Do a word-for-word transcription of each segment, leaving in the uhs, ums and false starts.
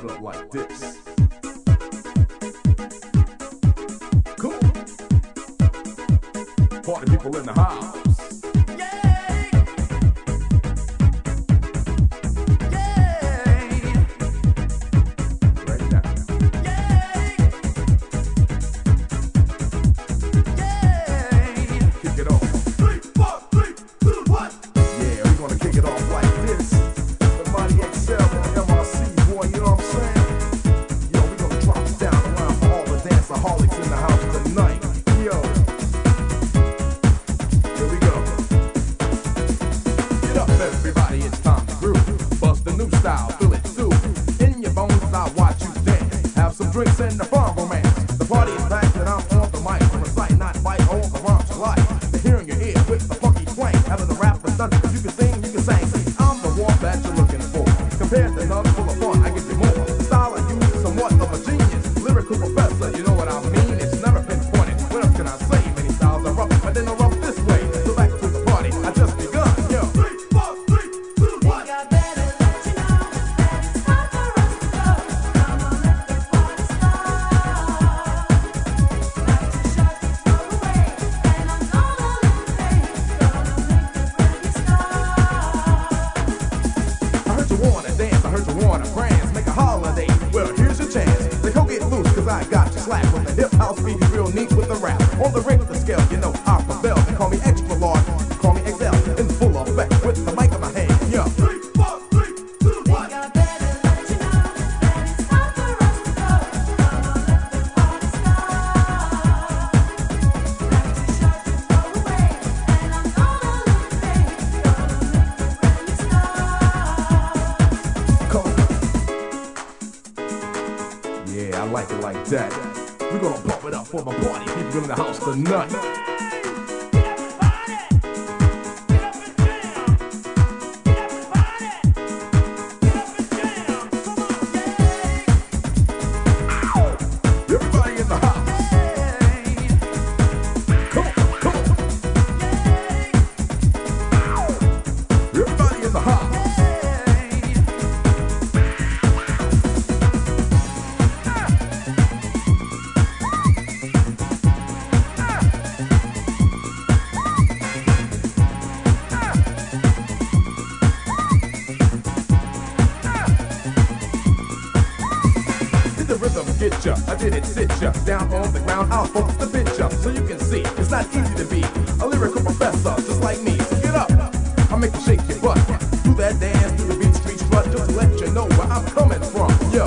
it up like this. Cool. Party people in the house. Drinks and the fun romance. The party is packed and I'm on the mic. To recite, not fight, all the rhymes you like. The hearing your ear with the funky twang. Having the rap with thunder, cause you can sing, you can sing. See, I'm the one that you're looking for. Compared to none full of fun, I give you more. The style I use is somewhat of a genius. Lyrical professor, you know what I mean? It's never been pointed. What else can I say? Many styles are rough, but then they're rough this way. So back to the party, I just begun. Yo. Three, four, three, two, one. I better let you know that it's time for us to go. Come on, let the party start. I got you slack with the hip house beat, real neat with the rap. On the Richter scale, you know I prevail. They call me extra large, call me X L, in full effect with the mic in my hand. Yo. Three, four, three, two, one. I better let you know that it's time for us to go. Come on, let the party start. Like to shut the door away, and I'm gonna look great. Gonna make the party start. Come on. Yeah, I like it like that. We're gonna pump it up for my party people in the house tonight. Get ya, I did it, sit ya down on the ground. I'll focus the picture so you can see it's not easy to be a lyrical professor just like me. So get up, I'll make you shake your butt, do that dance, do the beat street strut, just to let you know where I'm coming from. Yo.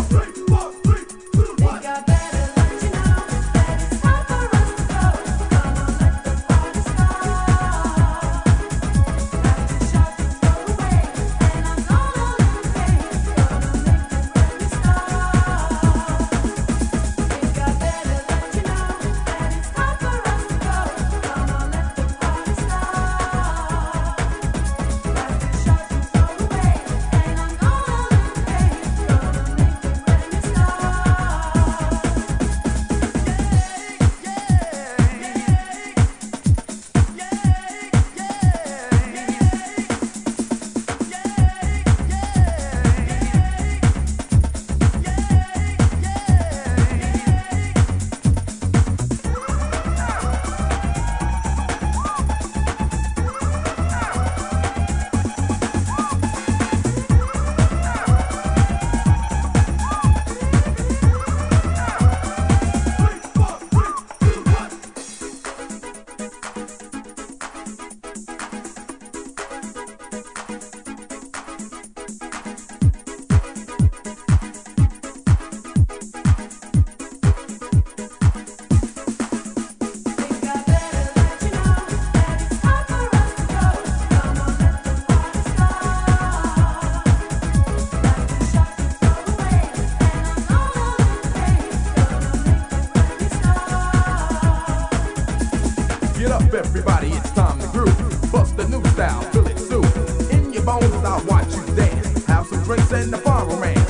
Everybody, it's time to groove. Bust the new style, feel it soon. In your bones, I'll watch you dance. Have some drinks and the fun romance.